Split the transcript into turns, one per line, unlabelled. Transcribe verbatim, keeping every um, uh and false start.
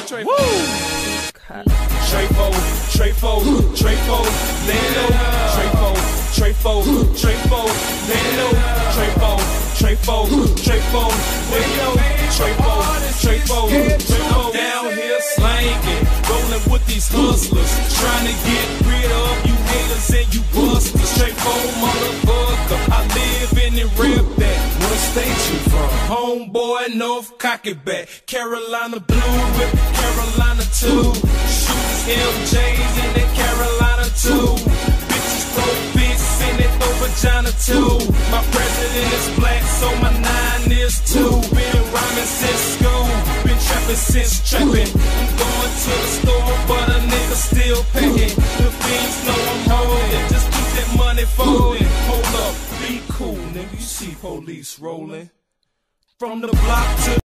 Woo! Trayfo, Trayfo, Trayfo, Dey Know. Trayfo, Trayfo, Trayfo, Dey Know. Trayfo, Trayfo, Trayfo, Dey Know. Trayfo, Trayfo, Trayfo. Down here slanging, rolling with these hustlers, trying to get rid of you haters and you busters. Trayfo, motherfucker, I live in the rip that. What state you from? Homeboy, North Cockback, Carolina blue with Carolina two. Shooters, M Js in that Carolina too. Bitches throw fists in that throw vagina too. My president is black, so my nine is too. Been rhyming since school, been trapping since trapping. I'm going to the store, but a nigga still packing. The fiends know I'm holding, just keep that money folding. Hold up, be cool, nigga, you see police rolling from the block to